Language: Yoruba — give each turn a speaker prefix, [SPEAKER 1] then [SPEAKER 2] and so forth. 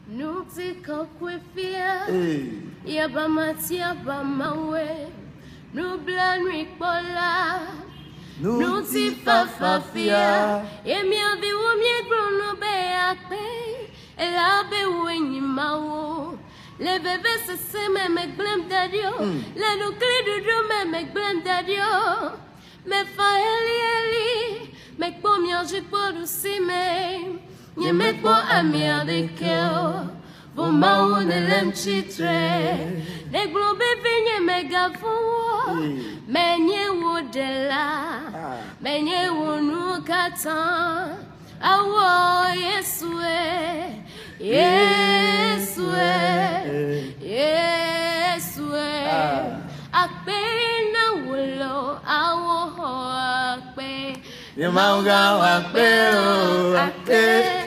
[SPEAKER 1] Nuti kokwefia, yaba matia ba mawe, nubla nripola, nuti fafafia, yemi avi wumye grono be akpe, elabe wenyi mawo, le bebe se me glem dadio, le nukli dudu me glem dadio, me fa eli, me pomia jipo du sime. Nye met po amia de keo, vo maou ne lem chitre. De globe venye mega fo, menye wo de la, menye wo nu katan. Awo Yesue, Yesue, Yesue. Akpe na wulo, awo ho akpe. Ye mauga akpe o akpe.